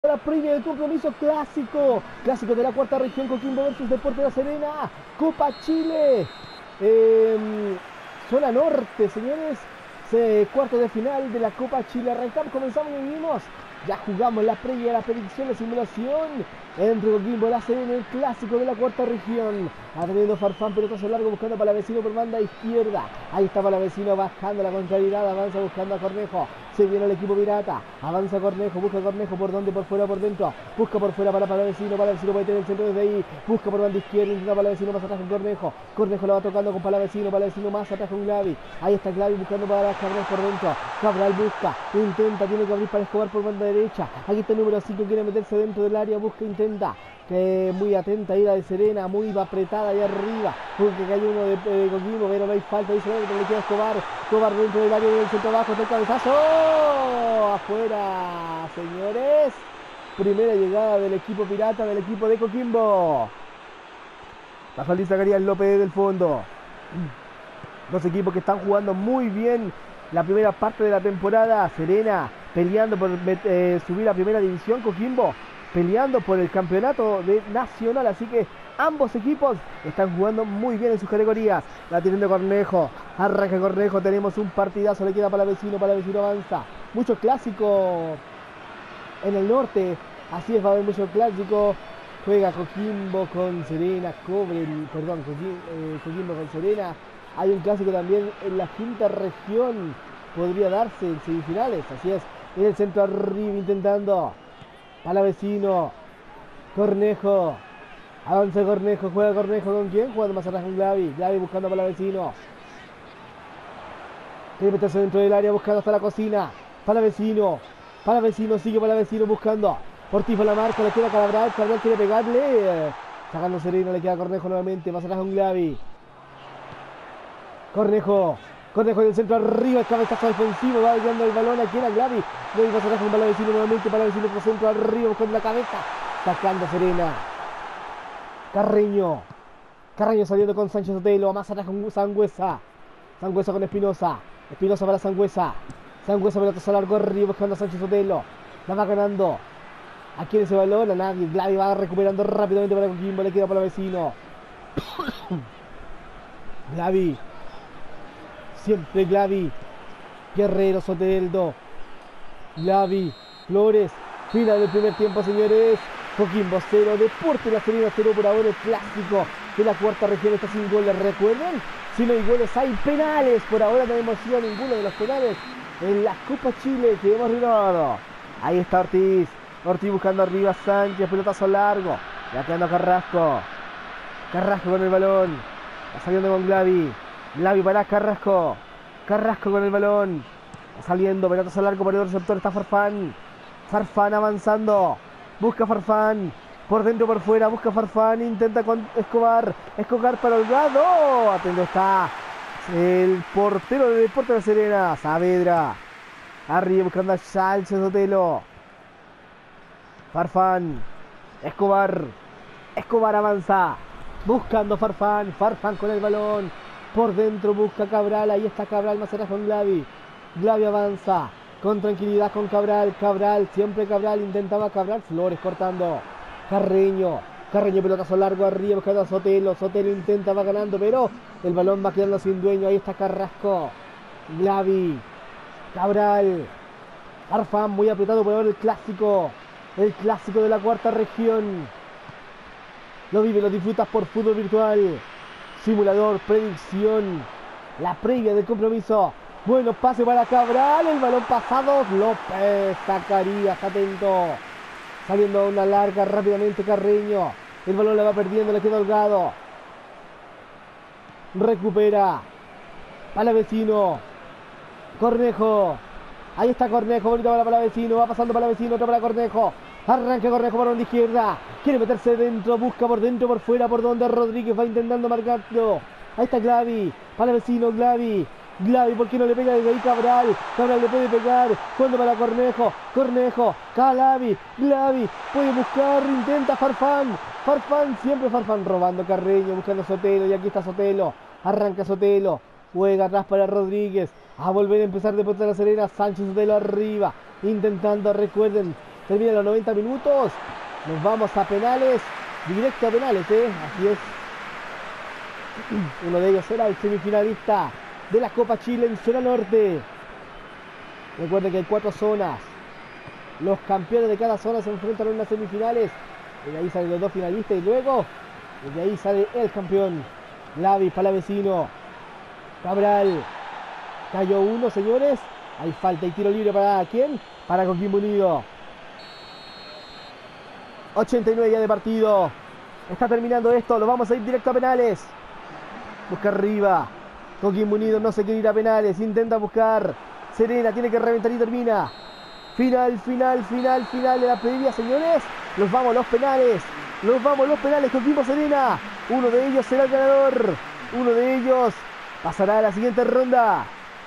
La previa del compromiso clásico de la cuarta región, Coquimbo versus Deportes La Serena, Copa Chile, zona norte, señores, cuarto de final de la Copa Chile. Arrancamos, comenzamos y vivimos. Ya jugamos la previa, la predicción, la simulación entre Coquimbo La Serena, el clásico de la cuarta región. Atendiendo Farfán, pelotazo largo buscando para Palavecino por banda izquierda. Ahí está Palavecino bajando la contrariedad, avanza buscando a Cornejo. Se viene el equipo pirata, avanza Cornejo, busca Cornejo por donde, por fuera, por dentro. Busca por fuera para Palavecino puede tener el centro desde ahí. Busca por banda izquierda, intenta Palavecino más atrás con Cornejo. Cornejo la va tocando con Palavecino más atrás con Glavi. Ahí está Glavi buscando para Cabral por dentro. Cabral busca, intenta, tiene que abrir para Escobar por banda derecha. Aquí está el número 5, quiere meterse dentro del área, busca, intenta. Que muy atenta ahí la de Serena, muy apretada ahí arriba, porque cayó uno de Coquimbo, pero no hay falta, dice pero le queda Escobar, Escobar dentro del área del centro bajo, está el cabezazo, afuera, señores, primera llegada del equipo pirata, del equipo de Coquimbo, bajo el Zacarías López del fondo, dos equipos que están jugando muy bien la primera parte de la temporada. Serena peleando por subir a primera división, Coquimbo peleando por el campeonato nacional, así que ambos equipos están jugando muy bien en sus categorías. La tiene Cornejo, arranca Cornejo, tenemos un partidazo, le queda Palavecino avanza, mucho clásico en el norte, así es, va a haber mucho clásico. Juega Coquimbo con Serena, Coquimbo con Serena. Hay un clásico también en la quinta región, podría darse en semifinales, así es, en el centro arriba intentando Palavecino, Cornejo, avanza Cornejo, juega Cornejo ¿con quién? Jugando más atrás con Glavi, Glavi buscando a Palavecino, quiere meterse dentro del área buscando hasta la cocina, Palavecino sigue Palavecino buscando, Portifo la marca, le queda Cabral quiere pegarle, sacando Serena, le queda Cornejo nuevamente, más atrás con Glavi, Cornejo en el centro arriba, el cabezazo defensivo, va guiando el balón, aquí era Glavi, Glavi pasa atrás con Palavecino nuevamente, Palavecino por centro arriba, buscando la cabeza, sacando Serena, Carreño saliendo con Sánchez Otelo, más atrás con Sangüesa con Espinosa para Sangüesa pelotazo largo arriba, buscando a Sánchez Otelo, la va ganando, ¿a quién ese balón? A nadie, Glavi va recuperando rápidamente para Coquimbo, le queda Palavecino, Glavi, siempre Glavi, Guerrero, Soteldo, Glavi, Flores, final del primer tiempo, señores. Coquimbo 0, Deportes La Serena 0 por ahora, el clásico de la cuarta región está sin goles, recuerden, si no hay goles hay penales, por ahora no hemos sido ninguno de los penales en la Copa Chile que hemos renovado. Ahí está Ortiz buscando arriba Sánchez, pelotazo largo, ya quedando Carrasco con el balón, va saliendo con Glavi para Carrasco con el balón, va saliendo, pelotazo largo por el receptor, está Farfán avanzando, busca Farfán, por dentro por fuera, busca Farfán, intenta con Escobar para Holgado, atento está el portero de Deportes La Serena, Saavedra, arriba buscando a Sánchez Otelo, Farfán, Escobar avanza, buscando Farfán con el balón, por dentro busca Cabral, ahí está Cabral más atrás con Glavi avanza, con tranquilidad con Cabral, siempre Cabral, intentaba Cabral, Flores cortando, Carreño pelotazo largo arriba buscando a Sotelo intenta, va ganando, pero el balón va quedando sin dueño, ahí está Carrasco, Glavi, Cabral, Farfán muy apretado por ahora el clásico de la cuarta región, lo vive, lo disfrutas por Fútbol Virtual, simulador, predicción, la previa del compromiso. Bueno, pase para Cabral, el balón pasado, López, Zacarías, atento, saliendo a una larga rápidamente Carreño, el balón le va perdiendo, le queda Holgado, recupera, Palavecino, Cornejo, ahí está Cornejo, bonito para Palavecino, va pasando Palavecino, otro para Cornejo, arranca Cornejo por la izquierda, quiere meterse dentro, busca por dentro, por fuera, por donde Rodríguez va intentando marcarlo, ahí está Glavi, Palavecino, Glavi, ¿por qué no le pega desde ahí Cabral le puede pegar, cuando para Cornejo, Glavi, puede buscar, intenta Farfán, siempre Farfán robando Carreño, buscando Sotelo, y aquí está Sotelo, arranca Sotelo, juega atrás para Rodríguez, a volver a empezar Deportes La Serena, Sánchez Sotelo arriba, intentando, recuerden, Terminan los 90 minutos. Nos vamos a penales. Directo a penales, así es. Uno de ellos será el semifinalista de la Copa Chile en zona norte. Recuerden que hay 4 zonas. Los campeones de cada zona se enfrentan en unas semifinales. Y de ahí salen los 2 finalistas y luego de ahí sale el campeón. Lavi, Palavecino, Cabral. Cayó uno, señores. Hay falta y tiro libre para ¿quién? Para Coquimbo Unido. 89 ya de partido. Está terminando esto. Lo vamos a ir directo a penales. Busca arriba. Coquimbo Unido no se quiere ir a penales. Intenta buscar. Serena tiene que reventar y termina. Final de la previa, señores. Nos vamos a los penales. Coquimbo Serena. Uno de ellos será el ganador. Uno de ellos pasará a la siguiente ronda.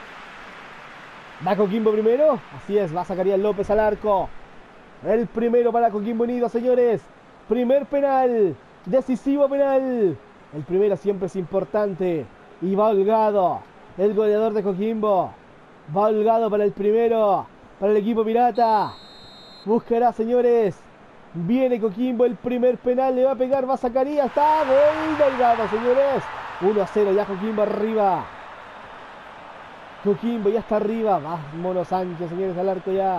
Va Coquimbo primero. Así es, va Zacarías López al arco. El primero para Coquimbo Unido, señores. Primer penal. Decisivo penal. El primero siempre es importante. Y va Holgado, el goleador de Coquimbo. Va Holgado para el primero. Para el equipo pirata. Buscará, señores. Viene Coquimbo, el primer penal. Le va a pegar, va Zacarías. Está gol de Holgado, señores. 1-0 ya Coquimbo arriba. Coquimbo ya está arriba. Va Mono Sánchez, señores, al arco ya.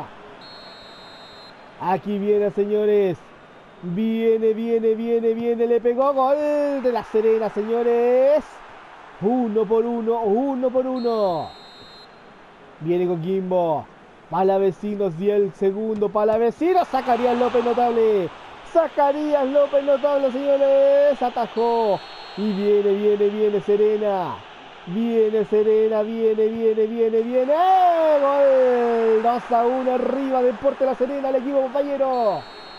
Aquí viene, señores. Viene. Le pegó. Gol de la Serena, señores. 1-1. Viene Coquimbo. Palavecinos y el segundo. Palavecinos. Zacarías López notable. Señores. Atajó. Y viene Serena. Viene. Gol. 2-1 arriba. Deporte La Serena, el equipo compañero.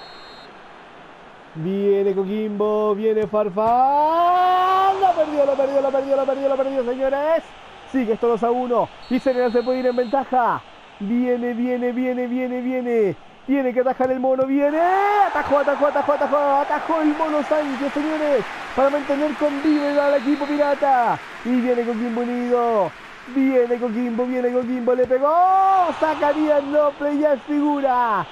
Viene Coquimbo. Viene Farfán. Lo perdió, señores. Sigue esto 2-1. Y Serena se puede ir en ventaja. Viene. Tiene que atajar el mono. Viene. Atajó el mono Sánchez, señores. Para mantener con vida al equipo pirata. Y viene Coquimbo Unido. Viene Coquimbo. Le pegó. Zacarías López ya es figura.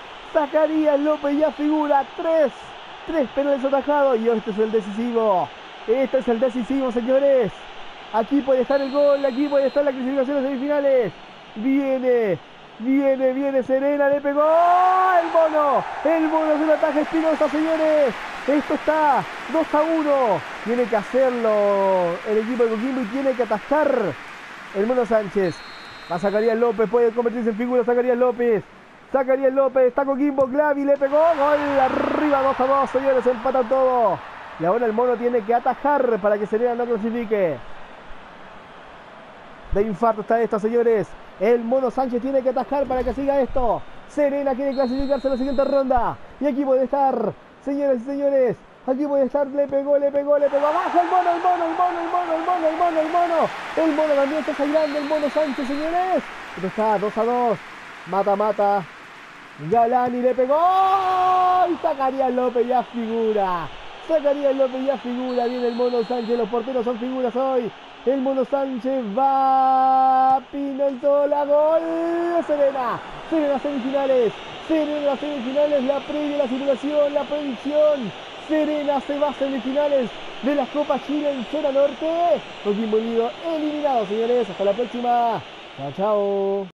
Tres penales atajados. Y este es el decisivo. Señores. Aquí puede estar el gol. Aquí puede estar la clasificación de semifinales. Viene Serena, le pegó el mono es un ataque Espinosa, señores. Esto está 2-1. Tiene que hacerlo el equipo de Coquimbo y tiene que atascar el mono Sánchez. Va Zacarías López, puede convertirse en figura Zacarías López, está Coquimbo, Glavi le pegó, gol arriba, 2-2, señores, empatan todo. Y ahora el mono tiene que atajar para que Serena no clasifique. De infarto está esto, señores. El mono Sánchez tiene que atajar para que siga esto. Serena quiere clasificarse a la siguiente ronda. Y aquí puede estar, señores y señores. Aquí puede estar, le pegó. Abajo el mono. El mono también está sangrando, el mono Sánchez, señores. Esto está 2-2. Mata. Galani le pegó. Y Zacarías López ya figura. Viene el mono Sánchez. Los porteros son figuras hoy. El mono Sánchez va. Pinaltola, gol. Serena semifinales. La previa, la simulación, la predicción. Serena se va a semifinales de la Copa Chile en zona norte. Coquimbo Unido eliminado, señores. Hasta la próxima. Chao.